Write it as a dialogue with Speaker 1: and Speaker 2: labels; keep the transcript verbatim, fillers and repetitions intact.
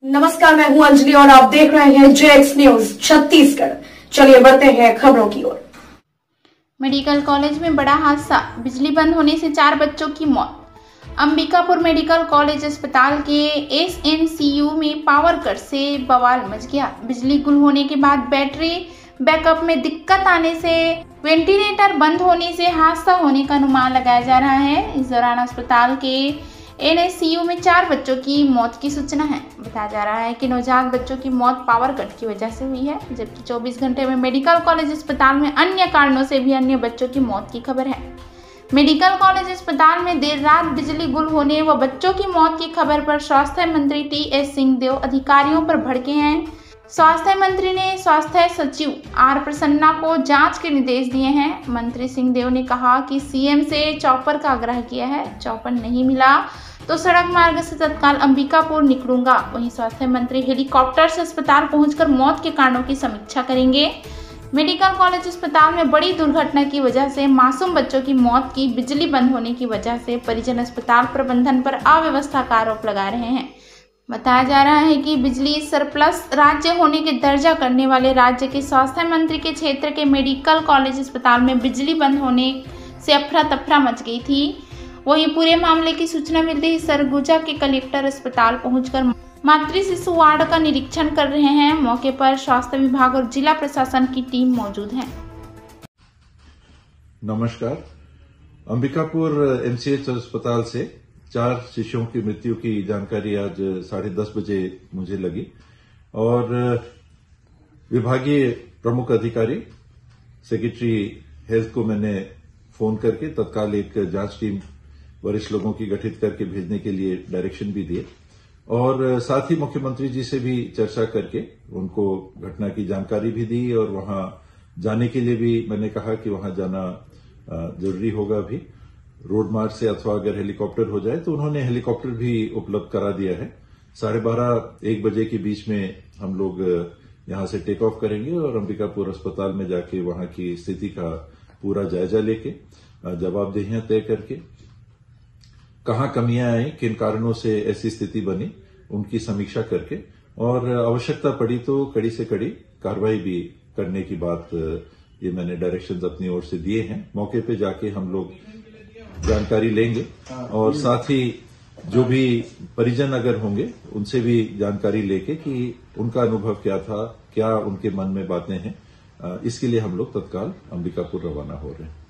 Speaker 1: नमस्कार, मैं हूं अंजलि और आप देख रहे हैं जेएक्स न्यूज छत्तीसगढ़। चलिए बढ़ते हैं खबरों की ओर।
Speaker 2: मेडिकल कॉलेज में बड़ा हादसा, बिजली बंद होने से चार बच्चों की मौत। अंबिकापुर मेडिकल कॉलेज अस्पताल के एसएनसीयू में पावर कट से बवाल मच गया। बिजली गुल होने के बाद बैटरी बैकअप में दिक्कत आने से वेंटिलेटर बंद होने से हादसा होने का अनुमान लगाया जा रहा है। इस दौरान अस्पताल के एनएससीयू में चार बच्चों की मौत की सूचना है। बताया जा रहा है कि नवजात बच्चों की मौत पावर कट की वजह से हुई है, जबकि चौबीस घंटे में मेडिकल कॉलेज अस्पताल में अन्य कारणों से भी अन्य बच्चों की मौत की खबर है। मेडिकल कॉलेज अस्पताल में देर रात बिजली गुल होने व बच्चों की मौत की खबर पर स्वास्थ्य मंत्री टी एस सिंहदेव अधिकारियों पर भड़के हैं। स्वास्थ्य मंत्री ने स्वास्थ्य सचिव आर प्रसन्ना को जांच के निर्देश दिए हैं। मंत्री सिंहदेव ने कहा कि सीएम से चॉपर का आग्रह किया है, चॉपर नहीं मिला तो सड़क मार्ग से तत्काल अंबिकापुर निकलूंगा। वहीं स्वास्थ्य मंत्री हेलीकॉप्टर से अस्पताल पहुंचकर मौत के कारणों की समीक्षा करेंगे। मेडिकल कॉलेज अस्पताल में बड़ी दुर्घटना की वजह से मासूम बच्चों की मौत की बिजली बंद होने की वजह से परिजन अस्पताल प्रबंधन पर अव्यवस्था का आरोप लगा रहे हैं। बताया जा रहा है कि बिजली सरप्लस राज्य होने के दर्जा करने वाले राज्य के स्वास्थ्य मंत्री के क्षेत्र के मेडिकल कॉलेज अस्पताल में बिजली बंद होने से अफरा तफरा मच गई थी। वहीं पूरे मामले की सूचना मिलते ही सरगुजा के कलेक्टर अस्पताल पहुंचकर मातृ शिशु वार्ड का निरीक्षण कर रहे हैं। मौके पर स्वास्थ्य विभाग और जिला प्रशासन की टीम मौजूद है।
Speaker 3: नमस्कार। अंबिकापुर एमसीएच अस्पताल से चार शिशुओं की मृत्यु की जानकारी आज साढ़े दस बजे मुझे लगी और विभागीय प्रमुख अधिकारी सेक्रेटरी हेल्थ को मैंने फोन करके तत्काल एक जांच टीम वरिष्ठ लोगों की गठित करके भेजने के लिए डायरेक्शन भी दिए और साथ ही मुख्यमंत्री जी से भी चर्चा करके उनको घटना की जानकारी भी दी और वहां जाने के लिए भी मैंने कहा कि वहां जाना जरूरी होगा। अभी रोड मार्ग से अथवा अगर हेलीकॉप्टर हो जाए तो उन्होंने हेलीकॉप्टर भी उपलब्ध करा दिया है। साढ़े बारह एक बजे के बीच में हम लोग यहां से टेक ऑफ करेंगे और अंबिकापुर अस्पताल में जाके वहां की स्थिति का पूरा जायजा लेके जवाबदेहियां तय करके कहां कमियां आई, किन कारणों से ऐसी स्थिति बनी, उनकी समीक्षा करके और आवश्यकता पड़ी तो कड़ी से कड़ी कार्रवाई भी करने की बात ये मैंने डायरेक्शंस अपनी ओर से दिए हैं। मौके पे जाके हम लोग जानकारी लेंगे और साथ ही जो भी परिजन अगर होंगे उनसे भी जानकारी लेके कि उनका अनुभव क्या था, क्या उनके मन में बातें हैं, इसके लिए हम लोग तत्काल अंबिकापुर रवाना हो रहे हैं।